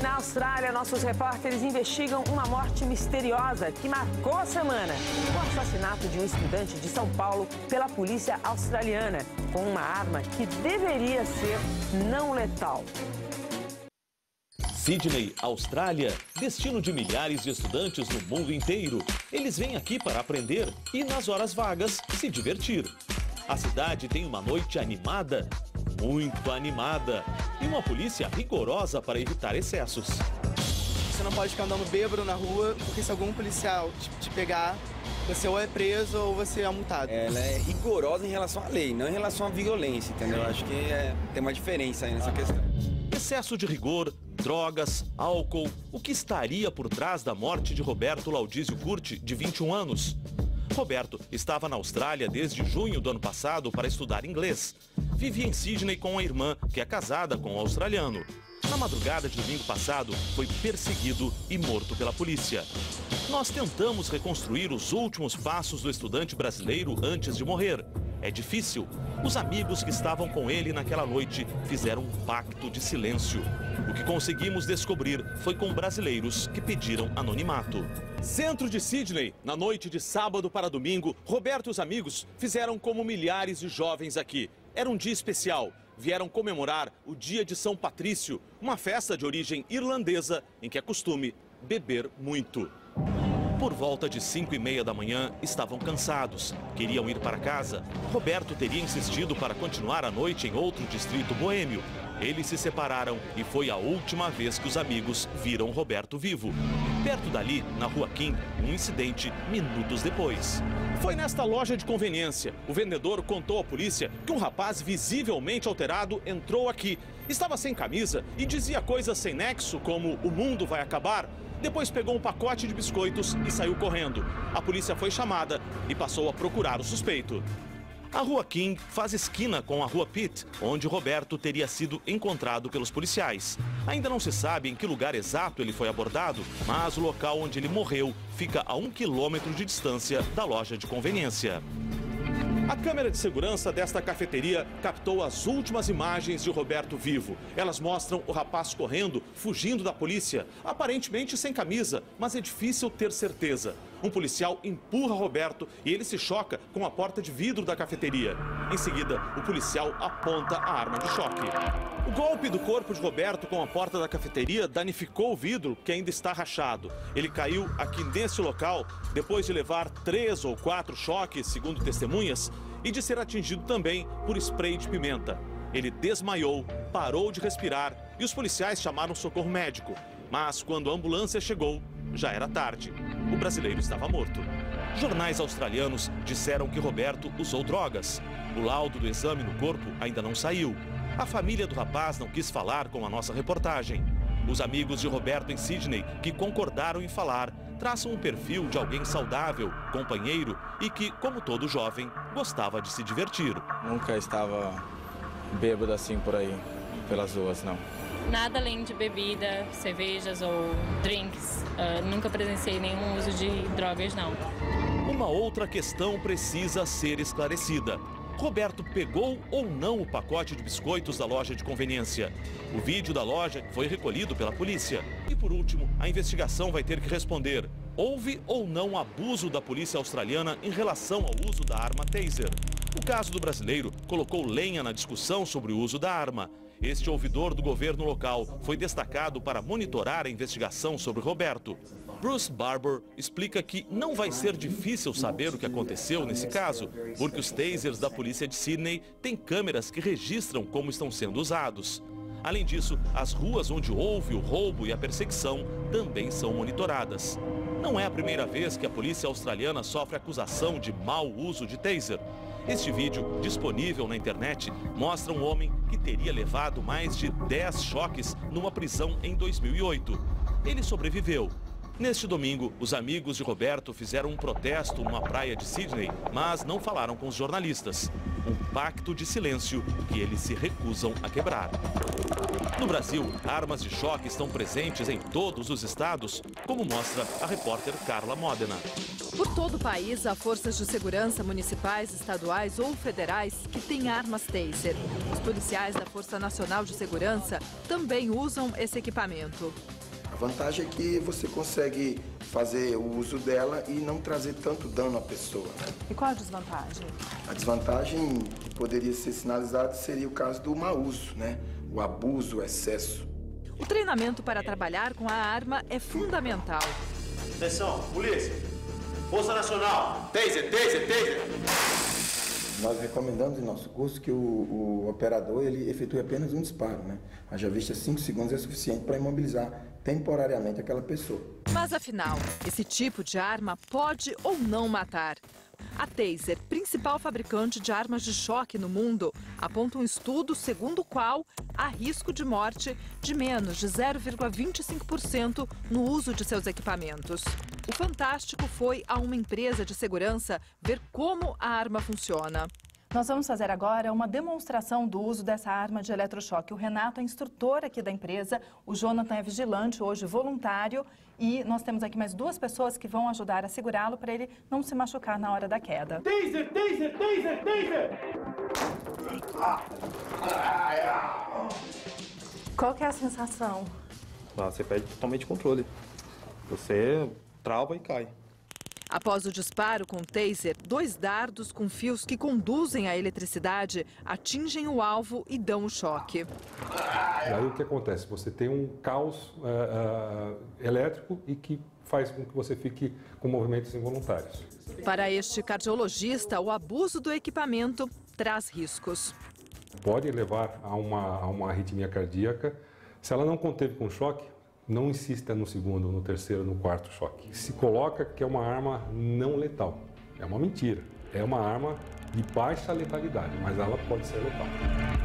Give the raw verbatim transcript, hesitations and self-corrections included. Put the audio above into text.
Na Austrália, nossos repórteres investigam uma morte misteriosa que marcou a semana. O assassinato de um estudante de São Paulo pela polícia australiana, com uma arma que deveria ser não letal. Sydney, Austrália, destino de milhares de estudantes no mundo inteiro. Eles vêm aqui para aprender e, nas horas vagas, se divertir. A cidade tem uma noite animada, muito animada, e uma polícia rigorosa para evitar excessos. Você não pode ficar andando bêbado na rua, porque se algum policial te, te pegar, você ou é preso ou você é multado. Ela é rigorosa em relação à lei, não em relação à violência, entendeu? Acho que é, tem uma diferença aí nessa questão. Excesso de rigor, drogas, álcool, o que estaria por trás da morte de Roberto Laudísio Curti, de vinte e um anos? Roberto estava na Austrália desde junho do ano passado para estudar inglês. Vivia em Sydney com a irmã, que é casada com um australiano. Na madrugada de domingo passado, foi perseguido e morto pela polícia. Nós tentamos reconstruir os últimos passos do estudante brasileiro antes de morrer. É difícil. Os amigos que estavam com ele naquela noite fizeram um pacto de silêncio. O que conseguimos descobrir foi com brasileiros que pediram anonimato. Centro de Sydney, na noite de sábado para domingo, Roberto e os amigos fizeram como milhares de jovens aqui. Era um dia especial. Vieram comemorar o Dia de São Patrício, uma festa de origem irlandesa em que é costume beber muito. Por volta de cinco e meia da manhã, estavam cansados. Queriam ir para casa. Roberto teria insistido para continuar a noite em outro distrito boêmio. Eles se separaram e foi a última vez que os amigos viram Roberto vivo. Perto dali, na Rua King, um incidente minutos depois. Foi nesta loja de conveniência. O vendedor contou à polícia que um rapaz visivelmente alterado entrou aqui. Estava sem camisa e dizia coisas sem nexo, como "o mundo vai acabar". Depois pegou um pacote de biscoitos e saiu correndo. A polícia foi chamada e passou a procurar o suspeito. A Rua King faz esquina com a Rua Pitt, onde Roberto teria sido encontrado pelos policiais. Ainda não se sabe em que lugar exato ele foi abordado, mas o local onde ele morreu fica a um quilômetro de distância da loja de conveniência. A câmera de segurança desta cafeteria captou as últimas imagens de Roberto vivo. Elas mostram o rapaz correndo, fugindo da polícia, aparentemente sem camisa, mas é difícil ter certeza. Um policial empurra Roberto e ele se choca com a porta de vidro da cafeteria. Em seguida, o policial aponta a arma de choque. O golpe do corpo de Roberto com a porta da cafeteria danificou o vidro, que ainda está rachado. Ele caiu aqui nesse local depois de levar três ou quatro choques, segundo testemunhas, e de ser atingido também por spray de pimenta. Ele desmaiou, parou de respirar e os policiais chamaram socorro médico. Mas quando a ambulância chegou, já era tarde. O brasileiro estava morto. Jornais australianos disseram que Roberto usou drogas. O laudo do exame no corpo ainda não saiu. A família do rapaz não quis falar com a nossa reportagem. Os amigos de Roberto em Sydney, que concordaram em falar, traçam um perfil de alguém saudável, companheiro e que, como todo jovem, gostava de se divertir. Nunca estava bêbado assim por aí, pelas ruas, não. Nada além de bebida, cervejas ou drinks. Uh, nunca presenciei nenhum uso de drogas, não. Uma outra questão precisa ser esclarecida. Roberto pegou ou não o pacote de biscoitos da loja de conveniência? O vídeo da loja foi recolhido pela polícia. E por último, a investigação vai ter que responder: houve ou não abuso da polícia australiana em relação ao uso da arma Taser? O caso do brasileiro colocou lenha na discussão sobre o uso da arma. Este ouvidor do governo local foi destacado para monitorar a investigação sobre Roberto. Bruce Barber explica que não vai ser difícil saber o que aconteceu nesse caso, porque os tasers da polícia de Sydney têm câmeras que registram como estão sendo usados. Além disso, as ruas onde houve o roubo e a perseguição também são monitoradas. Não é a primeira vez que a polícia australiana sofre acusação de mau uso de taser. Este vídeo, disponível na internet, mostra um homem que teria levado mais de dez choques numa prisão em dois mil e oito. Ele sobreviveu. Neste domingo, os amigos de Roberto fizeram um protesto numa praia de Sydney, mas não falaram com os jornalistas. Um pacto de silêncio que eles se recusam a quebrar. No Brasil, armas de choque estão presentes em todos os estados, como mostra a repórter Carla Modena. Por todo o país, há forças de segurança municipais, estaduais ou federais que têm armas taser. Os policiais da Força Nacional de Segurança também usam esse equipamento. A vantagem é que você consegue fazer o uso dela e não trazer tanto dano à pessoa. Né? E qual a desvantagem? A desvantagem que poderia ser sinalizada seria o caso do mau uso, né? O abuso, o excesso. O treinamento para trabalhar com a arma é fundamental. Atenção, polícia! Força Nacional! Taser, taser, taser! Nós recomendamos em nosso curso que o, o operador ele efetue apenas um disparo, né? Haja vista cinco segundos é suficiente para imobilizar temporariamente aquela pessoa. Mas afinal, esse tipo de arma pode ou não matar? A Taser, principal fabricante de armas de choque no mundo, aponta um estudo segundo o qual há risco de morte de menos de zero vírgula vinte e cinco por cento no uso de seus equipamentos. O Fantástico foi a uma empresa de segurança ver como a arma funciona. Nós vamos fazer agora uma demonstração do uso dessa arma de eletrochoque. O Renato é instrutor aqui da empresa, o Jonathan é vigilante, hoje voluntário, e nós temos aqui mais duas pessoas que vão ajudar a segurá-lo para ele não se machucar na hora da queda. Taser, taser, taser, taser! Qual que é a sensação? Lá você perde totalmente controle. Você trava e cai. Após o disparo com taser, dois dardos com fios que conduzem a eletricidade atingem o alvo e dão o choque. E aí o que acontece? Você tem um caos uh, uh, elétrico e que faz com que você fique com movimentos involuntários. Para este cardiologista, o abuso do equipamento traz riscos. Pode levar a uma, a uma arritmia cardíaca. Se ela não conteve com choque, não insista no segundo, no terceiro, no quarto choque. Se coloca que é uma arma não letal. É uma mentira. É uma arma de baixa letalidade, mas ela pode ser letal.